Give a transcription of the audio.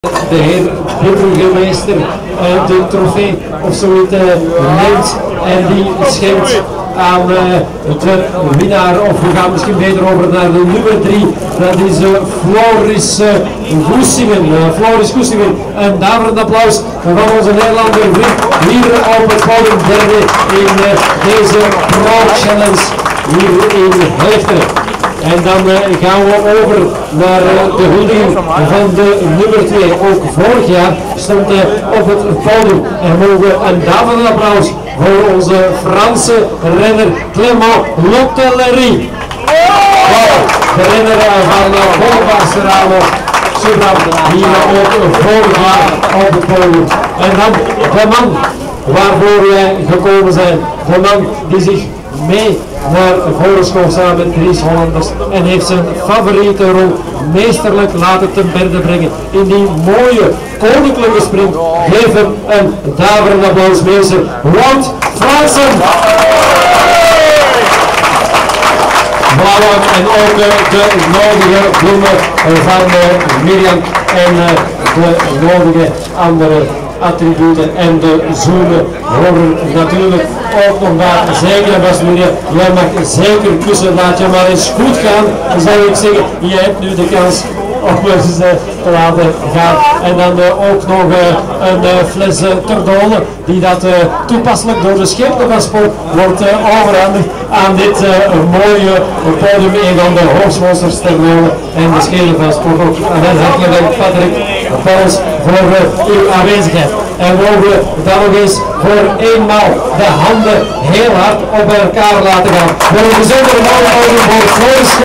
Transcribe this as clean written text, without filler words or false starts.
De heer burgemeester de trofee of zoiets neemt en die schenkt aan de winnaar, of we gaan misschien beter over naar de nummer 3, dat is Floris Goestingen. Floris Goestingen, een daverend applaus van onze Nederlander vriend hier op het podium, derde in deze Pro Challenge hier in Helchteren. En dan gaan we over naar de huldiging van de nummer 2. Ook vorig jaar stond op het podium. En mogen een daverend applaus voor onze Franse renner Clément Lotellerie. De renner van Volva Serrano. Hier ook vorig jaar op het podium. En dan de man waarvoor wij gekomen zijn. De man die zich mee naar voren schoof samen met Dries Hollanders en heeft zijn favoriete rol meesterlijk laten ten berde brengen in die mooie koninklijke sprint. Geef hem een daverend applaus, meester Wout Fransen. Voilà, en ook de nodige bloemen van Mirjam en de nodige andere attributen en de zoenen horen natuurlijk ook nog daar. Zeker en vast, meneer, jij mag zeker kussen, laat je maar eens goed gaan, zou ik zeggen. Je hebt nu de kans om eens te laten gaan. En dan ook nog een fles Terdole, die dat toepasselijk door de schepen van sport wordt overhandigd aan dit mooie podium, een van de hoofdsponsors Terdole en de schelen van sport ook. En hartelijk dank, Patrick Pauls, voor uw aanwezigheid. En mogen we dan nog eens voor eenmaal de handen heel hard op elkaar laten gaan. Voor een bijzondere mooie podium voor Floris.